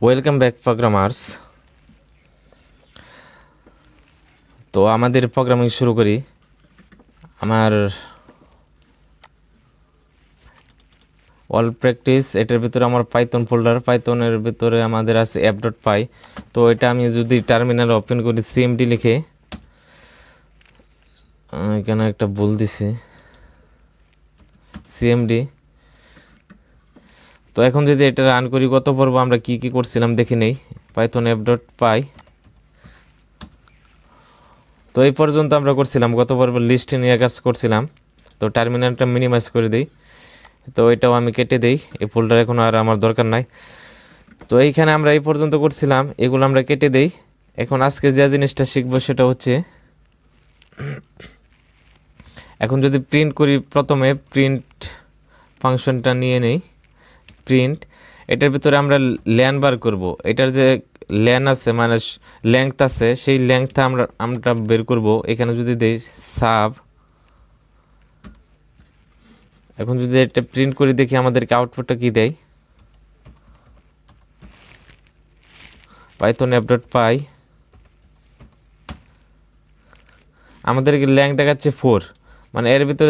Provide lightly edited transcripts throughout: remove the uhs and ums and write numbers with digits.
Welcome back programmers. তো আমাদের programming শুরু করি। আমার অল প্র্যাকটিস এটার ভিতরে আমার পাইথন ফোল্ডার, পাইথনের ভিতরে আমাদের আছে app.py। তো এটা আমি যদি টার্মিনাল ওপেন করি সিএমডি লিখে, এখানে একটা ভুল দিছি, সিএমডি। তো এখন যদি এটা রান করি, গত পর্ব আমরা কি কি করছিলাম দেখে নেই। পাইথন app.py, তো এই পর্যন্ত আমরা করছিলাম গত পর্ব লিস্ট নিয়ে কাজ করছিলাম। তো টার্মিনালটা মিনিমাইজ করে দিই, তো এটাও আমি কেটে দেই, এই ফোল্ডার এখন আর আমার দরকার নাই। তো এইখানে আমরা এই পর্যন্ত করছিলাম, এগুলো আমরা কেটে দেই। এখন আজকে যে জিনিসটা শিখবো সেটা হচ্ছে, এখন যদি প্রিন্ট করি, প্রথমে প্রিন্ট ফাংশনটা নিয়ে নেই। প্রিন্ট, এটার ভিতরে আমরা ল্যান বার করব। এটার যে ল্যান আছে মানে লেংথ আছে, সেই লেংথটা আমরা বের করব। এখানে যদি দেই সাব, এখন যদি এটা প্রিন্ট করি দেখি আমাদেরকে আউটপুটটা কি দেয়। পাইথন app.py আমাদেরকে লেংথ দেখাচ্ছে 4, মানে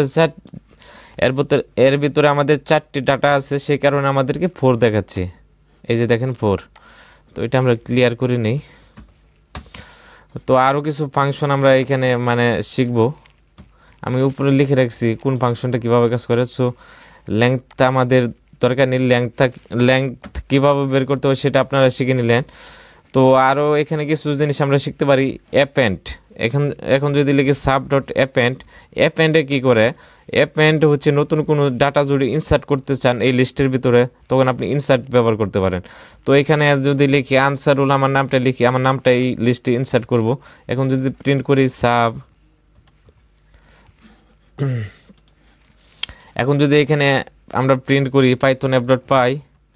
এর ভিতরে আমাদের 4টি ডাটা আছে, সেই কারণে আমাদেরকে 4 দেখাচ্ছে। এই যে দেখেন 4। তো এটা আমরা ক্লিয়ার করে নেই। তো আরও কিছু ফাংশন আমরা এখানে মানে শিখব। আমি উপরে লিখে রাখছি কোন ফাংশনটা কিভাবে কাজ করে। সো লেংথটা আমাদের দরকার নেই, লেংথ কীভাবে বের করতে হয় সেটা আপনারা শিখে নিলেন। তো আরও এখানে কিছু জিনিস আমরা শিখতে পারি। অ্যাপেন্ড, এখন যদি লিখি অ্যাপেন্ডে কী করে, অ্যাপেন্ড হচ্ছে নতুন কোনো ডাটা যদি ইনসার্ট করতে চান এই লিস্টের ভিতরে, তখন আপনি ইনসার্ট ব্যবহার করতে পারেন। তো এখানে যদি লিখি আনসারুল, আমার নামটা লিখি, আমার নামটা এই লিস্টে ইনসার্ট করব। এখন যদি প্রিন্ট করি সাব, এখন যদি এখানে আমরা প্রিন্ট করি পাইথন app.py,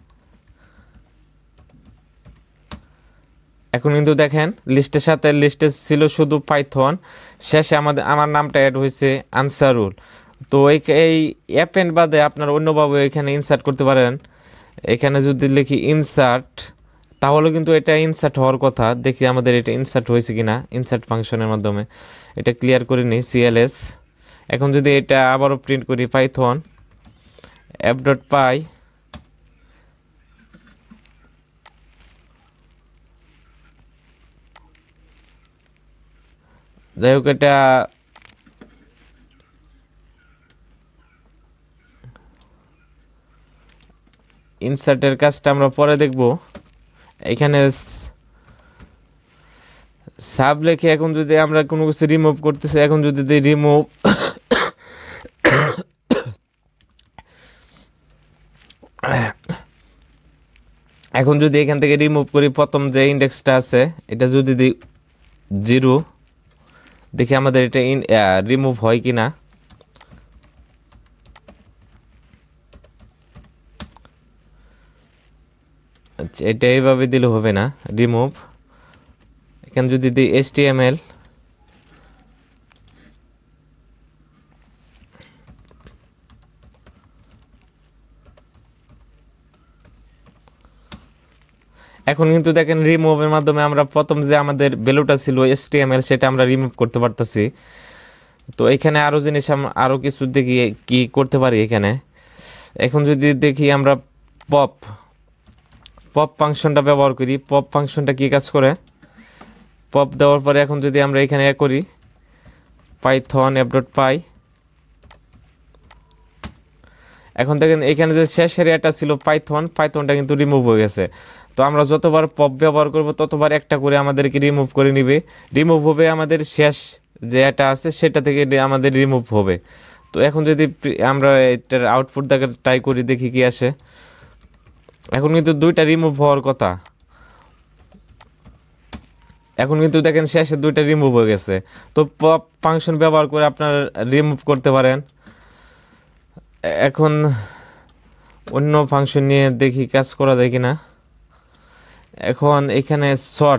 এখন কিন্তু দেখেন লিস্টের সাথে লিস্টে ছিল শুধু পাইথন, শেষে আমার নামটা অ্যাড হয়েছে আনসারুল। তো এই অ্যাপেন্ড বাদে আপনার অন্যভাবে এখানে ইনসার্ট করতে পারেন। এখানে যদি লিখি ইনসার্ট, তাহলে কিন্তু এটা ইনসার্ট হওয়ার কথা। দেখি আমাদের এটা ইনসার্ট হয়েছে কিনা ইনসার্ট ফাংশনের মাধ্যমে। এটা ক্লিয়ার করে নিই CLS। এখন যদি এটা আবারও প্রিন্ট করি পাইথন app.py, যাই হোক এটা ইনসার্টের কাজটা আমরা পরে দেখব। এখানে সাব লিখে এখন যদি আমরা কোনো কিছু রিমুভ করতেছি, এখন যদি দিই রিমুভ, এখন যদি এখান থেকে রিমুভ করি, প্রথম যে ইন্ডেক্সটা আছে এটা যদি দিই 0, দেখি আমাদের এটা রিমুভ হয় কি না। আচ্ছা, এটা এইভাবে দিলে হবে না রিমুভ। এখানে যদি দিই HTML, এখন কিন্তু দেখেন রিমুভের মাধ্যমে আমরা প্রথম যে আমাদের ভ্যালুটা ছিল HTML সেটা আমরা রিমুভ করতে পারতেছি। তো এখানে আরও জিনিস আরও কিছু দেখি কি করতে পারি এখানে। এখন যদি দেখি আমরা পপ ফাংশনটা ব্যবহার করি। পপ ফাংশনটা কি কাজ করে, পপ দেওয়ার পরে এখন যদি আমরা এখানে করি পাইথন app.py, এখন দেখেন এখানে যে শেষ এরিয়াটা ছিল পাইথনটা কিন্তু রিমুভ হয়ে গেছে। তো আমরা যতবার পপ ব্যবহার করব ততবার একটা করে আমাদেরকে রিমুভ করে নিবে। রিমুভ হবে আমাদের শেষ যে এটা আছে সেটা থেকে আমাদের রিমুভ হবে। তো এখন যদি আমরা এটার আউটপুট দেখে ট্রাই করি দেখি কি আসে। এখন কিন্তু দুইটা রিমুভ হওয়ার কথা, এখন কিন্তু দেখেন শেষে দুইটা রিমুভ হয়ে গেছে। তো পপ ফাংশন ব্যবহার করে আপনার রিমুভ করতে পারেন। এখন অন্য ফাংশন নিয়ে দেখি কাজ করা যায় কিনা। এখন এখানে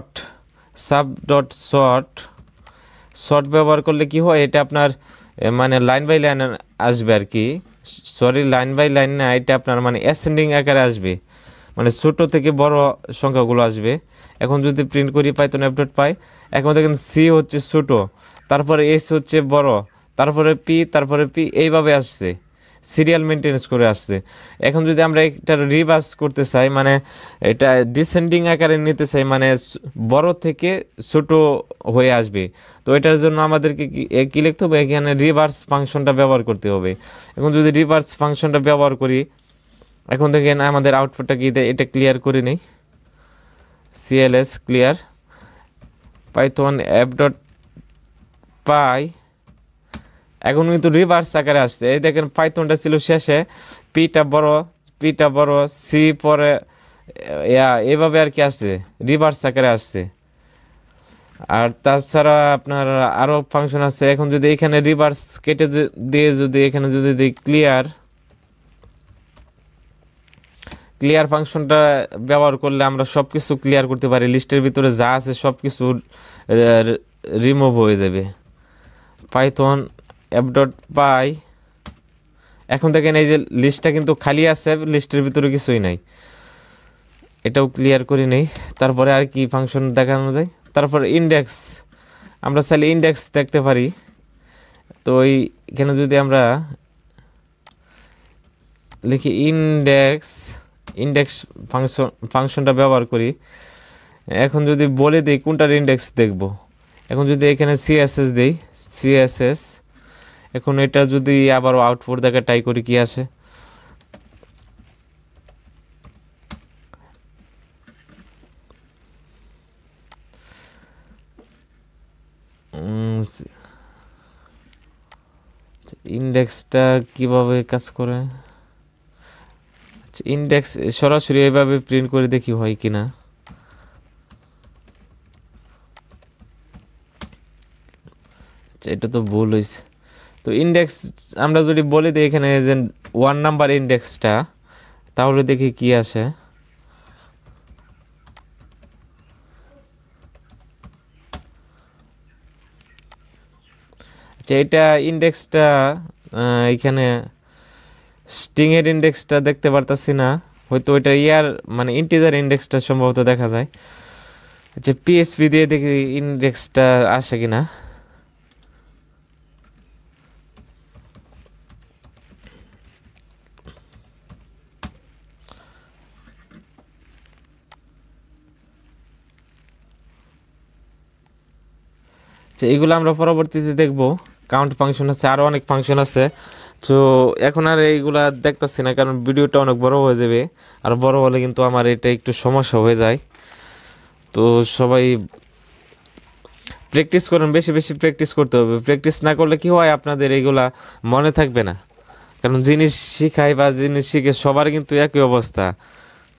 শর্ট ব্যবহার করলে কি হয়, এটা আপনার মানে লাইন বাই লাইন আসবে আর কি। লাইন বাই লাইন না, এটা আপনার মানে অ্যাসেন্ডিং আকারে আসবে। মানে ছোট থেকে বড় সংখ্যাগুলো আসবে। এখন যদি প্রিন্ট করি পাইথন অ্যাপ ডট পাই, এখন দেখেন সি হচ্ছে ছোট, তারপরে এস হচ্ছে বড়, তারপরে পি এইভাবে আসছে, সিরিয়াল মেনটেন্স করে আসছে। এখন যদি আমরা এটা রিভার্স করতে চাই, মানে এটা ডিসেন্ডিং আকারে নিতে চাই, মানে বড় থেকে ছোট হয়ে আসবে, তো এটার জন্য আমাদেরকে কি লিখতে হবে, এখানে রিভার্স ফাংশনটা ব্যবহার করতে হবে। এখন যদি রিভার্স ফাংশনটা ব্যবহার করি, এখন দেখেন আমাদের আউটপুটটা কি দেয়, এটা ক্লিয়ার করে নেই, CLS clear python app dot py. এখন কিন্তু রিভার্স আকারে আসছে, এই দেখেন পাইথনটা ছিল শেষে, পিটা বড় সি পরে এভাবে আর কি আসছে, রিভার্স আকারে আসছে। আর তাছাড়া আপনার আরও ফাংশন আছে। এখন যদি এখানে রিভার্স কেটে দিয়ে যদি এখানে যদি দিই ক্লিয়ার ফাংশনটা ব্যবহার করলে আমরা সব কিছু ক্লিয়ার করতে পারি, লিস্টের ভিতরে যা আছে সব কিছু রিমুভ হয়ে যাবে। পাইথন অ্যাপ ডট পাই, এখন দেখেন এই যে লিস্টটা কিন্তু খালি আছে, লিস্টের ভিতরে কিছুই নাই, এটাও ক্লিয়ার করে নেই। তারপরে আর কি ফাংশন দেখানো যায়, তারপর ইন্ডেক্স, আমরা চাইলে ইন্ডেক্স দেখতে পারি। তো এখানে যদি আমরা লিখি ইন্ডেক্স ফাংশনটা ব্যবহার করি, এখন যদি বলে দিই কোনটার ইন্ডেক্স দেখব, এখন যদি এখানে সিএসএস দেই, সিএসএস, এখন এটা যদি আবারও আউটপুট দেখা ট্রাই করি কি আসে, ইন্ডেক্সটা কিভাবে কাজ করে, ইন্ডেক্স সরাসরি এভাবে প্রিন্ট করে দেখি হয় কিনা। এটা তো ভুল হয়েছে। তো ইন্ডেক্স আমরা যদি বলে দিই এখানে যে 1 নাম্বার ইন্ডেক্সটা, তাহলে দেখি কি আসে। আচ্ছা, এটা ইন্ডেক্সটা এখানে স্ট্রিং এর ইন্ডেক্সটা দেখতে পারতাছি না, হয়তো ওইটা মানে ইন্টিজার ইন্ডেক্সটা সম্ভবত দেখা যায়। আচ্ছা, পিএসপি দিয়ে দেখি ইন্ডেক্সটা আসে কিনা। এইগুলো আমরা পরবর্তীতে দেখব। কাউন্ট ফাংশন আছে, আরও অনেক ফাংশন আছে। তো এখন আর এইগুলা দেখতেছি না, কারণ ভিডিওটা অনেক বড় হয়ে যাবে, আর বড় হলে কিন্তু আমার এটা একটু সমস্যা হয়ে যায়। তো সবাই প্র্যাকটিস করেন, বেশি বেশি প্র্যাকটিস করতে হবে। প্র্যাকটিস না করলে কি হয়, আপনাদের এইগুলা মনে থাকবে না, কারণ জিনিস শিখাই বা জিনিস শিখে সবার কিন্তু একই অবস্থা।